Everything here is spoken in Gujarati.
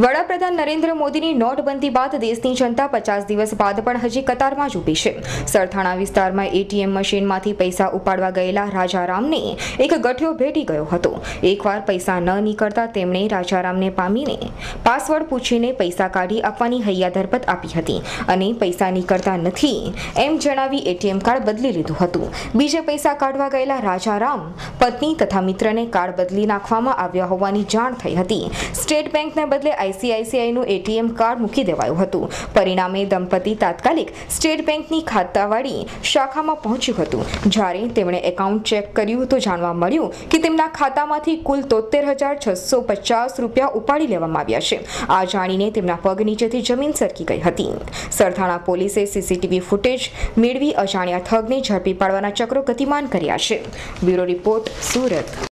વડાપ્રધાન નરેન્દ્ર મોદીની નોટબંધી બાદ દેશની જનતા 50 દિવસ બાદ પણ હજી કતારમાં જ ઊભી છે। સરથાણા વિસ્તારમાં એટીએમ મશીનમાંથી પૈસા ઉપાડવા ગયેલા રાજારામને એક ગઠિયો ભેટી ગયો હતો। એકવાર પૈસા ન નીકળતા તેમણે રાજારામને પામીને પાસવર્ડ પૂછીને પૈસા કાઢી આપવાની હૈયાધરપત આપી હતી અને પૈસા નીકળતા નથી એમ જણાવી એટીએમ કાર્ડ બદલી લીધું હતું। બીજે પૈસા કાઢવા ગયેલા રાજારામ પત્ની તથા મિત્રને કાર્ડ બદલી નાખવામાં આવ્યા હોવાની જાણ થઈ હતી। સ્ટેટ બેંકને બદલે આઈસીઆઈસીઆઈનું એટીએમ કાર્ડ મૂકી દેવાયું હતું। પરિણામે દંપતી તાત્કાલિક સ્ટેટ બેંકની ખાતાવાળી શાખામાં પહોંચ્યું હતું। જ્યારે તેમણે એકાઉન્ટ ચેક કર્યું તો જાણવા મળ્યું કે તેમના ખાતામાંથી કુલ 73,650 રૂપિયા ઉપાડી લેવામાં આવ્યા છે। આ જાણીને તેમના પગ નીચેથી જમીન સરકી ગઈ હતી। સરથાણા પોલીસે સીસીટીવી ફૂટેજ મેળવી અજાણ્યા ઠગને ઝડપી પાડવાના ચક્રો ગતિમાન કર્યા છે। Bureau report, Surat.